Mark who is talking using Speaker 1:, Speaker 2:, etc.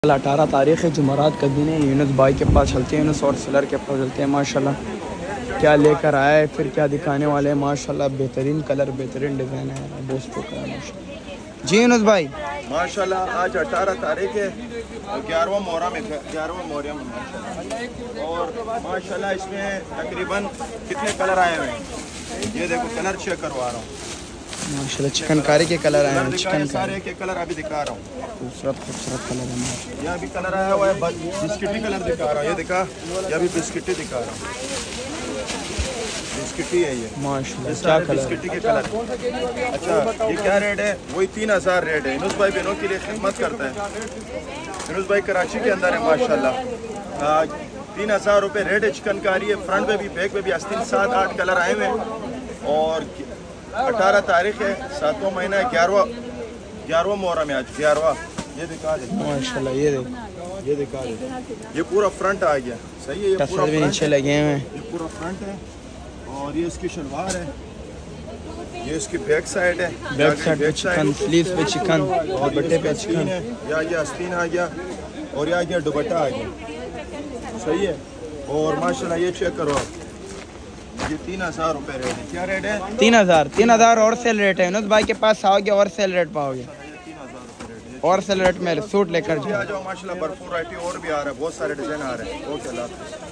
Speaker 1: 18 तारीख़ है, जुमेरात का दिन है। यूनुस भाई के पास चलते हैं, यूनुस और सेलर के पास चलते हैं। माशाल्लाह क्या लेकर आया है, फिर क्या दिखाने वाले हैं। माशाल्लाह बेहतरीन कलर, बेहतरीन डिज़ाइन है दोस्तों का। माशाल्लाह जी यूनुस भाई,
Speaker 2: माशाल्लाह आज 18 तारीख है और 11वां मुहर्रम है माशाल्लाह। और माशाल्लाह इसमें तकरीबन कितने कलर आए हुए हैं, ये देखो कलर चेक करवा रहा हूँ।
Speaker 1: माशाल्लाह चिकनकारी के कलर आए हैं। चिकन
Speaker 2: सारे के कलर अभी दिखा रहा हूँ,
Speaker 1: खूबसूरत कलर है।
Speaker 2: ये अभी कलर आया हुआ है, बिस्किटी कलर दिखा रहा हूँ। ये दिखा, ये अभी बिस्किटी दिखा रहा हूँ, बिस्किटी है ये
Speaker 1: माशाल्लाह। क्या कलर,
Speaker 2: बिस्किटी के कलर। अच्छा ये क्या रेट है? वही 3000 रेट है। यूनुस भाई बहनों के लिए खिदमत करता है। यूनुस भाई कराची के अंदर है माशाल्लाह। 3000 रुपये रेट है। चिकनकारी है, फ्रंट पे भी बैक पे भी आस्तीन 7-8 कलर आए हुए हैं। और 18 तारीख है, 7वां महीना है, 11वां मुहर्रम है आज, 11वां। ये दिखा दे
Speaker 1: माशाल्लाह। ये देख,
Speaker 2: ये दिखा दे, ये पूरा फ्रंट आ गया। सही है, ये पूरा
Speaker 1: भी नीचे लगे हुए हैं।
Speaker 2: ये पूरा फ्रंट है और ये इसकी शलवार है, ये इसकी बैक साइड है।
Speaker 1: बैक साइड पे चिकन, स्लीव्स पे चिकन और दुपट्टे पे चिकन
Speaker 2: है। ये आ गया आस्तीन आ गया और ये आ गया दुपट्टा आ गया। सही है। और माशाल्लाह ये चेक करो आप, ये 3000 रुपये रेट है। क्या रेट है?
Speaker 1: 3000 और सेल रेट है। यूनुस भाई के पास आओगे और सेल रेट पाओगे।
Speaker 2: 3000 रुपये रेट है।
Speaker 1: और सेल रेट में सूट लेकर
Speaker 2: आ जाओ माशाल्लाह, भरपूर वैरायटी और भी आ रहा है, बहुत सारे डिजाइन आ रहे हैं। ओके, अल्लाह हाफ़िज़।